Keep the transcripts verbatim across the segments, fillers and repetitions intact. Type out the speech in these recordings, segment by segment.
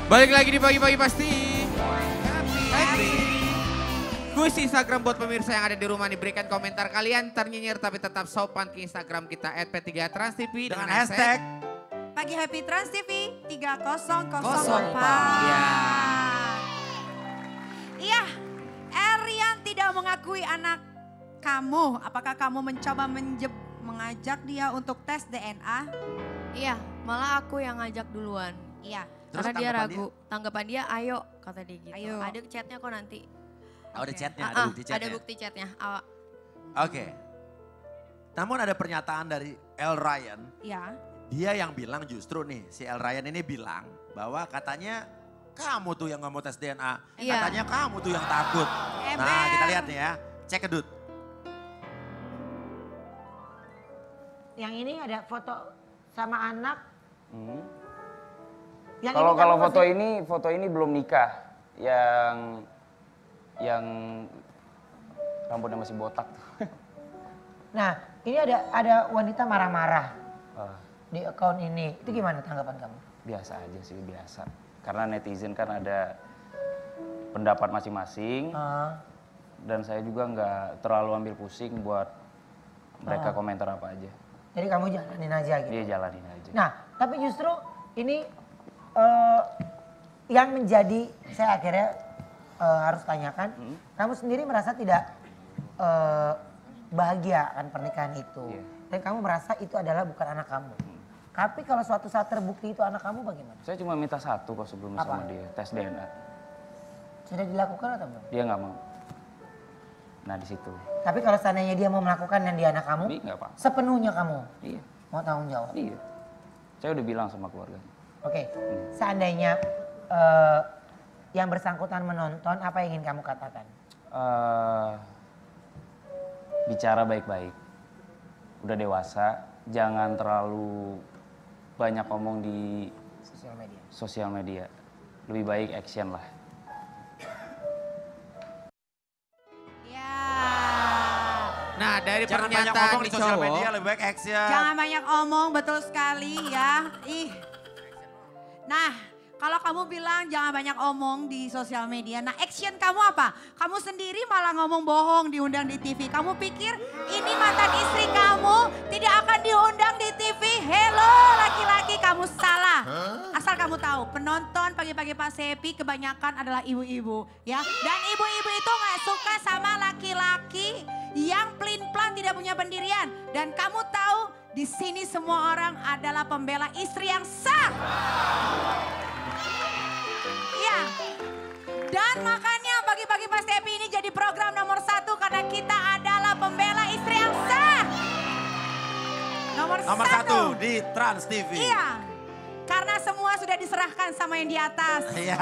Balik lagi di pagi-pagi pasti. Happy, happy. Kuis Instagram buat pemirsa yang ada di rumah nih. Berikan komentar kalian ternyinyir tapi tetap sopan ke Instagram kita at p tiga trans t v dengan hashtag Pagi Happy Trans T V tiga nol nol Kosong, empat. Pak. Ya. Iya, Erian tidak mengakui anak kamu. Apakah kamu mencoba menjeb, mengajak dia untuk tes D N A? Iya, malah aku yang ngajak duluan. Iya. Karena Terus dia tanggapan ragu. Tanggapan dia, ayo kata dia gitu. Ayo. Ada chatnya kok nanti. Oh, ada Oke. chatnya, Ah, ada ah, bukti chatnya. ada bukti chatnya. Ah, Oke. Namun ada pernyataan dari El Ryan. Iya. Dia yang bilang justru nih, si El Ryan ini bilang bahwa katanya kamu tuh yang gak mau tes D N A. Iya. Katanya kamu tuh yang takut. Ember. Nah kita lihat nih ya, cek kedut. Yang ini ada foto sama anak. Hmm. Yang Kalau ini kalau kamu foto masih- ini foto ini belum nikah, yang yang rambutnya masih botak tuh. Nah, ini ada ada wanita marah-marah Ah, di akun ini. Itu gimana tanggapan kamu? biasa aja sih, biasa. Karena netizen kan ada pendapat masing-masing Ah, dan saya juga nggak terlalu ambil pusing buat mereka Ah. komentar apa aja. jadi kamu jalanin aja gitu. Dia jalanin aja. Nah, tapi justru ini eh, yang menjadi saya akhirnya eh, harus tanyakan, Hmm. kamu sendiri merasa tidak eh, bahagia kan pernikahan itu, Iya. dan kamu merasa itu adalah bukan anak kamu. Tapi kalau suatu saat terbukti itu anak kamu bagaimana? Saya cuma minta satu kok sebelumnya Apa? sama dia, tes D N A. Sudah dilakukan atau belum? Dia nggak mau. Nah di situ, Tapi kalau seandainya dia mau melakukan dan dia anak kamu, Bi nggak apa. sepenuhnya kamu Iya, mau tanggung jawab. iya. Saya udah bilang sama keluarganya. Oke, seandainya eh, yang bersangkutan menonton, apa yang ingin kamu katakan? Eh, bicara baik-baik. Udah dewasa, jangan terlalu banyak ngomong di Sosial media. sosial media. Lebih baik action lah. Ya. Nah dari Jangan banyak pernyataan ngomong di nih sosial cowok. media, lebih baik action. Jangan banyak omong, betul sekali ya. Ih. Nah, kalau kamu bilang jangan banyak omong di sosial media. Nah, action kamu apa? Kamu sendiri malah ngomong bohong diundang di T V. Kamu pikir ini mantan istri kamu tidak akan diundang di T V? Hello, laki-laki kamu salah. Asal kamu tahu, penonton pagi-pagi Pak Sepi kebanyakan adalah ibu-ibu, ya. Dan ibu-ibu itu nggak suka sama laki-laki yang pelin-pelan tidak punya pendirian. Dan kamu tahu di sini semua orang adalah pembela istri yang sah. Iya. Dan makanya pagi-pagi Pas Tepi ini jadi program nomor satu karena kita adalah pembela istri yang sah. Nomor, Nomor satu di Trans T V. Iya. Karena semua sudah diserahkan sama yang di atas. Iya.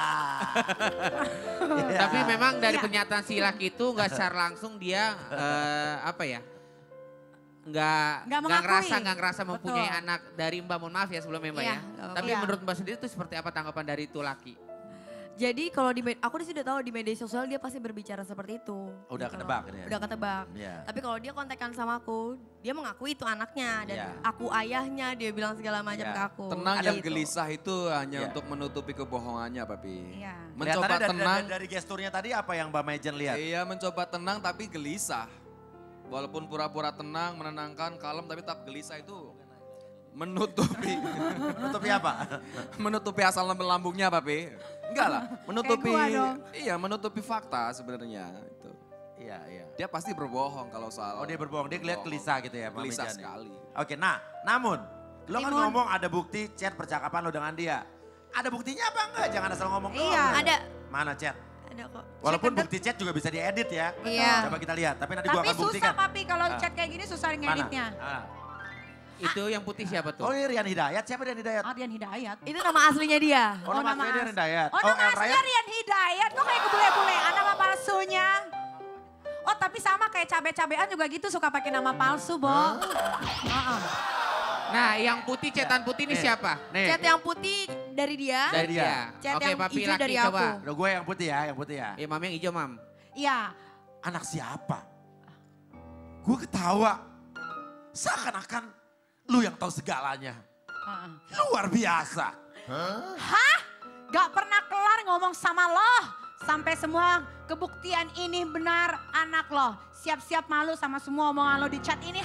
Iya. Tapi memang dari Iya. pernyataan si laki itu nggak secara langsung dia eh, apa ya? Nggak Nggak nggak mengakui. ngerasa nggak ngerasa Betul. mempunyai anak dari Mbak, mohon maaf ya sebelumnya Mbak Iya, ya. nggak Tapi apa-apa. menurut Mbak sendiri itu seperti apa tanggapan dari itu laki? Jadi kalau di med- aku sudah tahu di media sosial dia pasti berbicara seperti itu. Udah gitu ketebak loh. ini ya? Udah ketebak. Iya. Tapi kalau dia kontekan sama aku, dia mengakui itu anaknya dan Iya. aku ayahnya, dia bilang segala macam Iya. ke aku. Tenang Gitu. yang gelisah itu hanya Iya. untuk menutupi kebohongannya, Papi. Iya. Mencoba Kelihatannya dari, tenang, dari, dari gesturnya tadi apa yang Mbak Mejen lihat? iya mencoba tenang tapi gelisah. Walaupun pura-pura tenang, menenangkan, kalem tapi tetap gelisah itu menutupi Menutupi apa? menutupi asal lambung-lambungnya, Papi. Enggak lah, menutupi gua dong. iya menutupi fakta sebenarnya itu. Iya, iya. Dia pasti berbohong kalau soal Oh dia berbohong, dia kelihatan gelisah gitu ya Mbak Gelisah Mejen ya? sekali. Oke, nah namun lo kan Timun. ngomong ada bukti chat percakapan lo dengan dia. Ada buktinya apa enggak? Jangan asal ngomong doang. Iya. Ada. Mana chat? Ada kok. Walaupun kedep. bukti chat juga bisa diedit ya. Iya. Coba kita lihat, tapi nanti gua Tapi akan susah buktikan. papi kalau Ah. chat kayak gini susah Mana? ngeditnya. Ah. Itu yang putih siapa tuh? Oh ini Rian Hidayat, siapa Rian Hidayat? Ardian Hidayat. Itu nama aslinya dia. Oh, nama aslinya Rian as- Hidayat. Oh, nama El aslinya Ryan. Rian Hidayat. Kok kayak kebule-bulean nama palsunya? Oh tapi sama kayak cabe-cabean juga gitu suka pakai nama palsu, Bo. Heeh. Nah yang putih cetan putih ini Nih. siapa? Nih, Chat yang putih dari dia. Dari dia. dia. Chat Oke yang papi hijau laki dari coba. aku. udah gue yang putih ya, yang putih ya. Ya mam yang hijau mam. Iya. Anak siapa? Gue ketawa. Seakan-akan lu yang tahu segalanya. Heeh. Luar biasa. Hah? Gak pernah kelar ngomong sama lo. Sampai semua kebuktian ini benar anak lo. Siap-siap malu sama semua omongan lo di chat ini.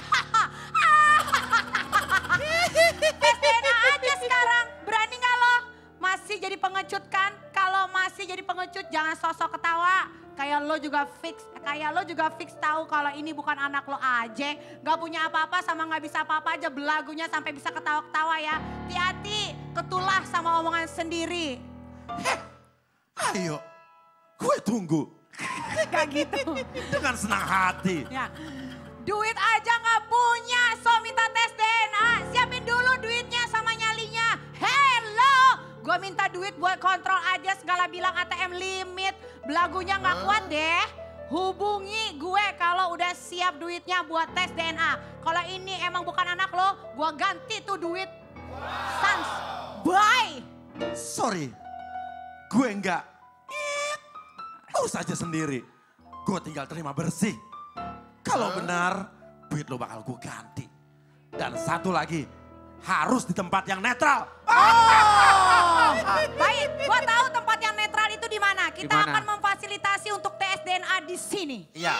Tes D N A aja sekarang. Berani gak lo? Masih jadi pengecut kan? Kalau masih jadi pengecut jangan sosok ketawa. Kayak lo juga fix, kayak lo juga fix tahu kalau ini bukan anak lo aja. Gak punya apa-apa sama gak bisa apa-apa aja belagunya sampai bisa ketawa-ketawa ya. Hati-hati ketulah sama omongan sendiri. Heh, ayo, gue tunggu. Gak gitu. Dengan senang hati. Ya. Duit aja gak punya, so minta tes D N A. Siapin dulu duitnya sama nyalinya. Hello, gue minta duit buat kontrol aja segala bilang A T M limit. Belagunya gak kuat deh. Hubungi gue kalau udah siap duitnya buat tes D N A. Kalau ini emang bukan anak lo, gue ganti tuh duit. Sans, bye. Sorry, gue enggak. Urus aja sendiri. Gue tinggal terima bersih. Kalau benar, duit lo bakal gue ganti. Dan satu lagi, harus di tempat yang netral. Oh, baik. Gua tahu tempat yang netral itu di mana. Kita Dimana? akan memfasilitasi untuk tes D N A di sini. Iya.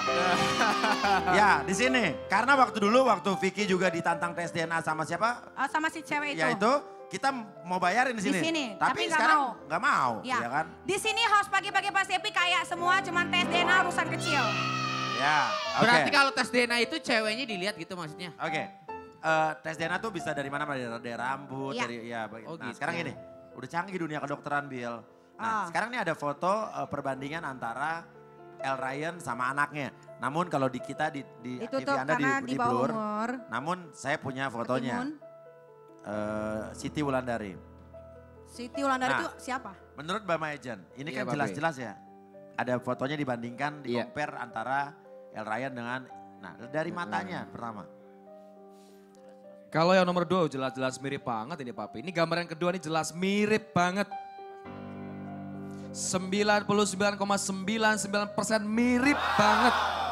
Ya, di sini. Karena waktu dulu, waktu Vicky juga ditantang tes D N A sama siapa? Uh, sama si cewek itu. Ya itu, kita mau bayarin di Di sini. sini, Tapi, tapi nggak sekarang mau. nggak mau, Ya. ya kan? Di sini host pagi-pagi Pak Sepi kayak semua cuman tes D N A urusan kecil. Ya, oke. Berarti kalau tes D N A itu ceweknya dilihat gitu maksudnya? Oke, eh, tes D N A tuh bisa dari mana? Dari, dari rambut, Iya. dari ya. bagi- Oh, nah gitu. sekarang ini, udah canggih dunia kedokteran Bill. Nah Ah. sekarang ini ada foto eh, perbandingan antara El Ryan sama anaknya. Namun kalau di kita di, di Itu T V tuh Anda di, karena di di bawah blur. umur. Namun saya punya fotonya. Ketimun. Eh, Siti Wulandari. Siti Wulandari Nah. itu siapa? Menurut Mbak Majen, ini Iya, kan Babe. jelas-jelas ya. Ada fotonya dibandingkan, di Iya. compare antara El Ryan dengan, nah dari matanya pertama. Kalau yang nomor dua jelas-jelas mirip banget ini Papi. Ini gambar yang kedua ini jelas mirip banget. sembilan puluh sembilan koma sembilan sembilan persen mirip banget.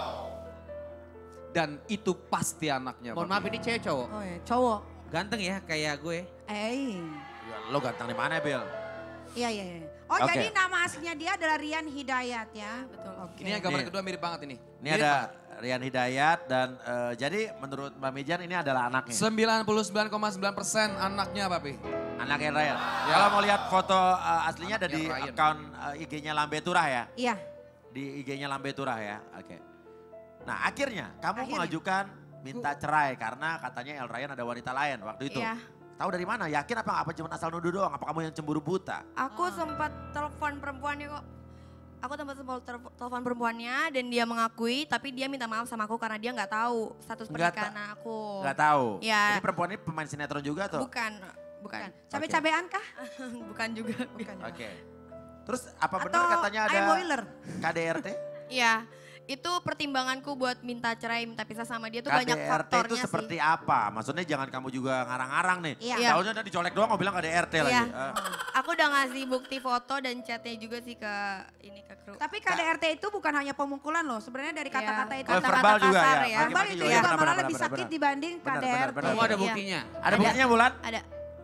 Dan itu pasti anaknya. Mohon Papi. maaf ini cewek cowok. Oh ya, cowok. Ganteng ya kayak gue. Eh, Ya, lo ganteng di mana Bill? iya iya iya. Oh Oke. jadi nama aslinya dia adalah Rian Hidayat ya. Betul. Oke. Ini yang gambar Nih. kedua mirip banget ini. Ini ada Rian Hidayat dan eh, jadi menurut Mbak Mijan ini adalah anaknya. sembilan puluh sembilan koma sembilan persen anaknya Papi. Anak El Ryan. Kalau mau lihat foto eh, aslinya ada Anaknya di Ryan. account eh, I G-nya Lambe Turah ya. Iya. Di I G-nya Lambe Turah ya. Oke. Nah akhirnya kamu Akhirnya. mengajukan minta cerai karena katanya El Ryan ada wanita lain waktu itu. Iya. Tahu dari mana? Yakin apa? Apa cuma asal nuduh doang? Apa kamu yang cemburu buta? Aku sempat telepon perempuannya kok. Aku tempat sempat ter- telepon perempuannya dan dia mengakui tapi dia minta maaf sama aku karena dia nggak tahu status Nggak pernikahan aku. Gak tahu. Ya. Ini perempuan ini pemain sinetron juga tuh? Bukan, bukan. Bukan. Cabe-cabean kah? Bukan juga. Bukan. Oke. Terus apa Atau benar katanya ada ayam boiler? K D R T? Iya. Itu pertimbanganku buat minta cerai, minta pisah sama dia tuh banyak K D R T faktornya itu sih. seperti apa? Maksudnya jangan kamu juga ngarang-ngarang nih. Iya. Iya. Tahunya udah dicolek doang mau bilang K D R T lagi. Iya. Eh, Aku udah ngasih bukti foto dan chatnya juga sih ke ini ke kru. Tapi K D R T itu bukan hanya pemukulan loh. Sebenarnya dari kata-kata itu. Oh, Kata-kata verbal juga kasar ya? ya. Oke, Verbal maki itu juga juga ya, benar, malah benar, lebih benar, sakit benar. dibanding Benar, K D R T. benar, benar. Kamu ada Iya. buktinya? Ada buktinya Bulan? Ada.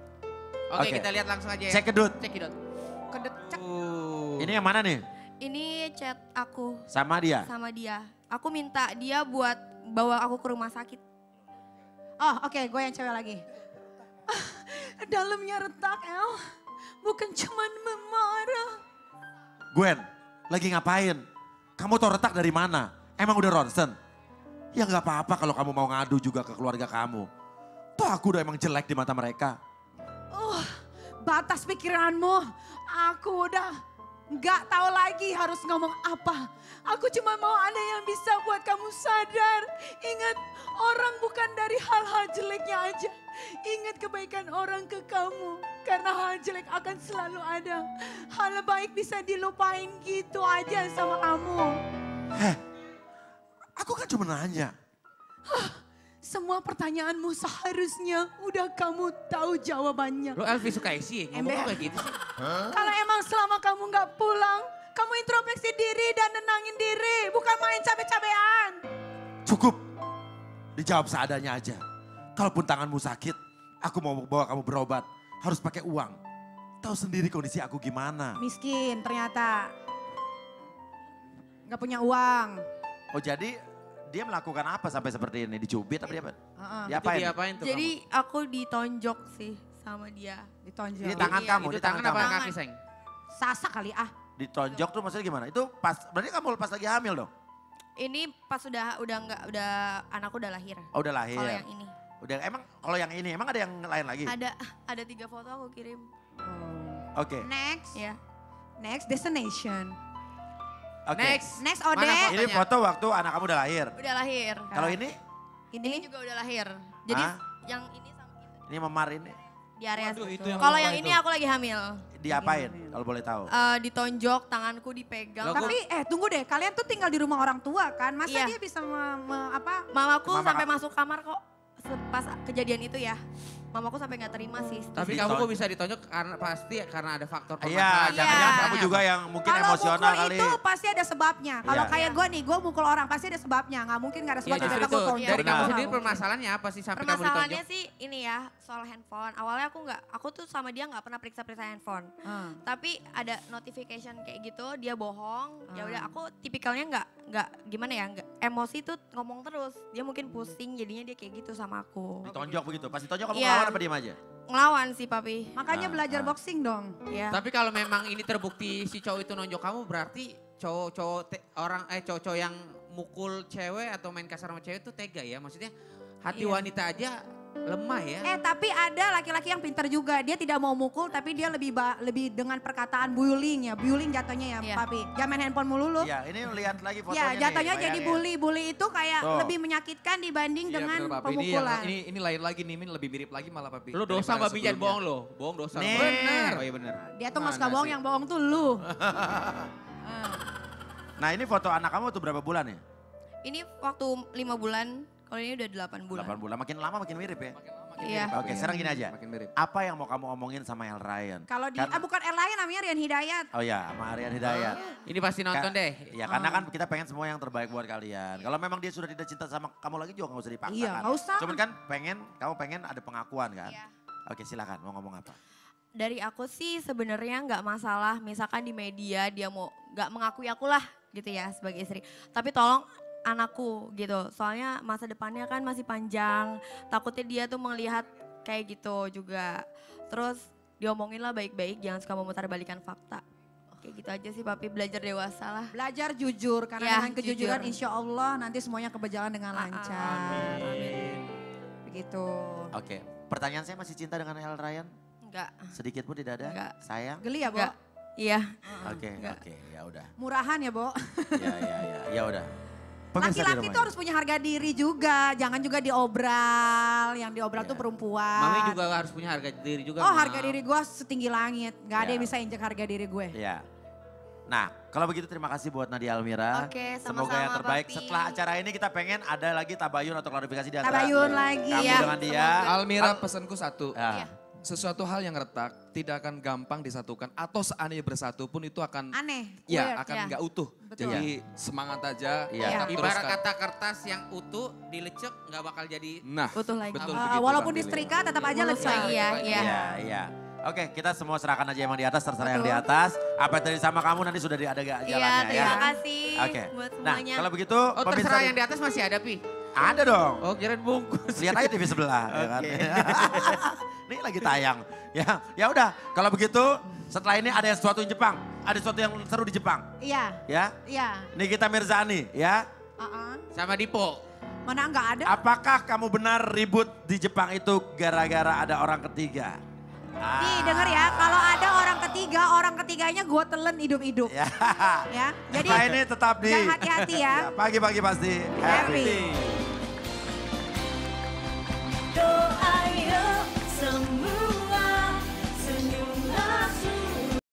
Oke Oke. kita lihat langsung aja ya. Cek kedut. Cekidot. Kedecek. Ini yang mana nih? Ini chat aku Sama dia? sama dia. Aku minta dia buat bawa aku ke rumah sakit. Oh oke gue yang cewek lagi. Ah, dalamnya retak El. Bukan cuman memarah. Gwen, lagi ngapain? Kamu tau retak dari mana? Emang udah ronsen? Ya nggak apa-apa kalau kamu mau ngadu juga ke keluarga kamu. Toh aku udah emang jelek di mata mereka. Oh, batas pikiranmu. Aku udah nggak tahu lagi harus ngomong apa. Aku cuma mau ada yang bisa buat kamu sadar. Ingat, orang bukan dari hal-hal jeleknya aja. Ingat kebaikan orang ke kamu. Karena hal jelek akan selalu ada. Hal baik bisa dilupain gitu aja sama kamu. Heh, aku kan cuma nanya. Semua pertanyaanmu seharusnya udah kamu tahu jawabannya. Lo Elvi suka isi ngomong Ember. kayak gitu sih. Kalau emang selama kamu nggak pulang, kamu introspeksi diri dan nenangin diri, bukan main cabe-cabean. Cukup, dijawab seadanya aja. Kalaupun tanganmu sakit, aku mau bawa kamu berobat. Harus pakai uang. Tahu sendiri kondisi aku gimana. Miskin ternyata. Gak punya uang. Oh jadi dia melakukan apa sampai seperti ini? Dicubit apa dia apa? Heeh. Diapain? Itu diapain tuh Jadi aku ditonjok sih sama dia. Ditonjok. Ini tangan Iya, kamu, kamu? Itu di tangan tangan apa kamu. kaki, Seng? Sasak kali ah. Ditonjok tuh maksudnya gimana? Itu pas, berarti kamu pas lagi hamil dong? Ini pas udah udah nggak udah anakku udah lahir. Oh udah lahir. Kalau yang ini. Udah emang kalau yang ini emang ada yang lain lagi? Ada ada tiga foto aku kirim. Oke. Next. Ya. Next destination. Oke. Next. Next Mana Ode. foto? Ini foto waktu anak kamu udah lahir. Udah lahir. Kalau ini, Ini juga udah lahir. Jadi Hah? yang ini sama itu ini memar ini di area Waduh, situ. itu yang Kalau lupa yang itu. ini aku lagi hamil. diapain kalau boleh tahu? Eh, ditonjok, tanganku dipegang. Loh, Tapi eh tunggu deh, kalian tuh tinggal di rumah orang tua kan? Masa Iya. dia bisa me- me- apa? Mamaku Mama sampai ka- masuk kamar kok se- pas kejadian itu ya. Mamaku sampai nggak terima sih. Tapi Diton- kamu kok bisa ditonjok karena pasti karena ada faktor Iya, permasalahan. jangan-jangan Iya. kamu juga yang mungkin Kalau emosional mukul kali. itu pasti ada sebabnya. Kalau Iya. kayak gue nih, gue mukul orang pasti ada sebabnya. Nggak mungkin nggak ada Iya, sebabnya. justru ternyata itu. gua tonjok. Dari kamu Benar. sendiri permasalahannya apa sih sampai kamu Permasalahannya ditonjok? sih ini ya, soal handphone. Awalnya aku nggak, aku tuh sama dia nggak pernah periksa-periksa handphone. Hmm. Tapi ada notification kayak gitu, dia bohong. Ya Hmm. udah, aku tipikalnya nggak nggak gimana ya, nggak emosi tuh ngomong terus. Dia mungkin pusing, jadinya dia kayak gitu sama aku. Ditonjok begitu. Pas ditonjok kamu Iya. ngelawan apa diem aja? Ngelawan sih papi. Makanya Ah, belajar ah. boxing dong. Ya. Tapi kalau memang ini terbukti si cowok itu nonjok kamu berarti cowok-cowok te- orang eh cowok-cowok yang mukul cewek atau main kasar sama cewek itu tega ya. Maksudnya hati Iya. wanita aja lemah ya. Eh tapi ada laki-laki yang pintar juga. Dia tidak mau mukul tapi dia lebih ba- lebih dengan perkataan bullying ya. Bullying jatuhnya ya Iya. papi. Jangan main handphone mulu lu. Iya, ini lihat lagi fotonya Ya nih, jatuhnya jadi bayangin. bully. Bully itu kayak Tuh. lebih menyakitkan dibanding Iya, dengan bener, Papi. Ini, yang, pemukulan. ini, ini lain lagi nih, ini lebih mirip lagi malah Papi. Lu dosa daripada babi jangan sebelumnya. bohong lo. Bohong dosa. Nih. Bener. Oh iya bener. Dia tuh nggak suka Mana bohong, sih? yang bohong tuh lu. Nah ini foto anak kamu tuh berapa bulan ya? Ini waktu lima bulan, kalau ini udah delapan bulan. delapan bulan. Makin lama makin mirip ya? Makin lama makin Iya. mirip, Oke, Papi. sekarang gini aja. Makin mirip. Apa yang mau kamu omongin sama El Ryan? Kalau di, Karena- ah, bukan R lain namanya Rian Hidayat. Oh ya, sama Aryan Hidayat. Ini pasti nonton Ka- deh. Ya karena kan kita pengen semua yang terbaik buat kalian. Kalau memang dia sudah tidak cinta sama kamu lagi juga gak usah dipaksa Iya, kan. nggak usah. Cuman kan pengen, kamu pengen ada pengakuan kan. Iya. Oke silakan mau ngomong apa? Dari aku sih sebenarnya nggak masalah, misalkan di media dia mau nggak mengakui aku lah gitu ya sebagai istri. Tapi tolong anakku gitu, soalnya masa depannya kan masih panjang. Takutnya dia tuh melihat kayak gitu juga. Terus diomongin lah baik-baik, jangan suka memutarbalikan fakta. Kayak gitu aja sih papi, belajar dewasa lah. Belajar jujur, karena Ya, dengan kejujuran jujur. insya Allah nanti semuanya berjalan dengan Ah, lancar. Amin. Begitu. Oke, pertanyaan saya masih cinta dengan El Ryan? Enggak, Sedikit pun tidak ada? Enggak. Sayang? Geli ya, Bo? enggak. Iya. Oke, Enggak. oke, ya udah. Murahan ya, Bo? Ya, ya, ya, ya udah. Pemirsa di Laki-laki rumah tuh harus punya harga diri juga. Jangan juga diobral. Yang diobral Iya. tuh perempuan. Mami juga harus punya harga diri juga. Oh Mam. harga diri gue setinggi langit. Gak ada Ya. yang bisa injek harga diri gue. Iya. Nah, kalau begitu terima kasih buat Nadia Almira. Oke, Semoga sama-sama, yang terbaik. Papi. Setelah acara ini kita pengen ada lagi tabayun atau klarifikasi di antara Tabayun lagi. kamu Iya, dengan dia. semoga. Almira pesanku satu. Ah, Iya. Sesuatu hal yang retak tidak akan gampang disatukan atau seandainya bersatu pun itu akan Aneh. ya weird. akan ya. nggak utuh. Betul. Jadi semangat aja. Iya. tetap Ibarat teruskan. kata kertas yang utuh dilecek nggak bakal jadi. Nah, Utuh lagi. betul Uh, begitu. walaupun Bang Billy. disetrika tetap aja Mulus lecek. lagi ya, iya. Iya, iya. Oke, kita semua serahkan aja emang di atas, terserah yang di Betul. atas. Apa yang terjadi sama kamu nanti sudah di- ada ga- Iya, jalannya terima ya. kasih Oke. buat Nah, semuanya. kalau begitu Oh pemirsa terserah di- yang di atas masih ada Pi. ada dong. Oh kirain bungkus. Lihat aja T V sebelah ya kan. Oke. Ini lagi tayang. Ya, ya udah. Kalau begitu setelah ini ada sesuatu yang Jepang, ada sesuatu yang seru di Jepang, Iya, ya. iya. Nikita Mirzani, ya. Uh-uh. Sama Dipo. Mana nggak ada? Apakah kamu benar ribut di Jepang itu gara-gara ada orang ketiga? Ah. Nih denger ya, kalau ada orang ketiga, orang ketiganya gue telen hidup-hidup. Ya. Ya, jadi Setelah ini tetap di jangan hati-hati ya. Ya, pagi-pagi pasti Happy. happy.